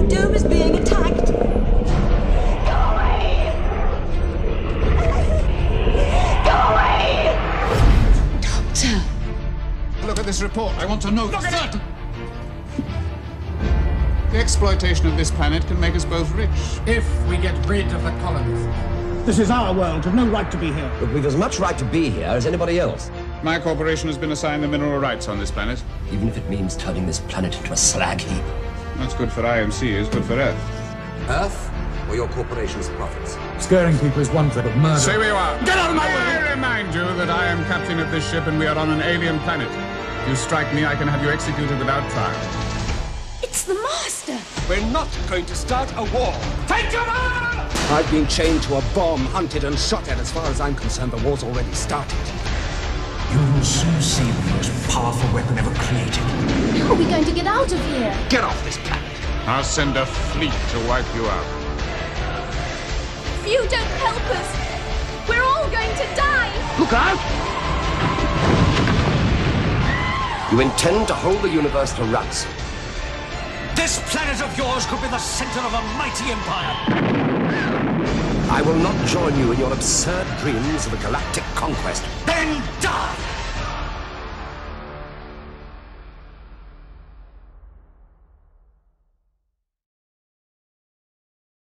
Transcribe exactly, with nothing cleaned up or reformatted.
dome is being attacked. Go away! Go away! Doctor! Look at this report. I want to know for certain. The exploitation of this planet can make us both rich. If we get rid of the colonists. This is our world. We've no right to be here. Look, we've as much right to be here as anybody else. My corporation has been assigned the mineral rights on this planet. Even if it means turning this planet into a slag heap. That's good for I M C, is good for Earth. Earth, or your corporation's profits? Scaring people is one thing, but murder... Say we are. Get out of my I way! remind you that I am captain of this ship and we are on an alien planet. If you strike me, I can have you executed without trial. It's the Master! We're not going to start a war. Take cover! I've been chained to a bomb, hunted and shot at. As far as I'm concerned, the war's already started. You will soon see the most powerful weapon ever created. How are we going to get out of here? Get off this planet. I'll send a fleet to wipe you out. If you don't help us, we're all going to die! Look out! You intend to hold the universe to ransom. This planet of yours could be the center of a mighty empire. I will not join you in your absurd dreams of a galactic conquest. Then die!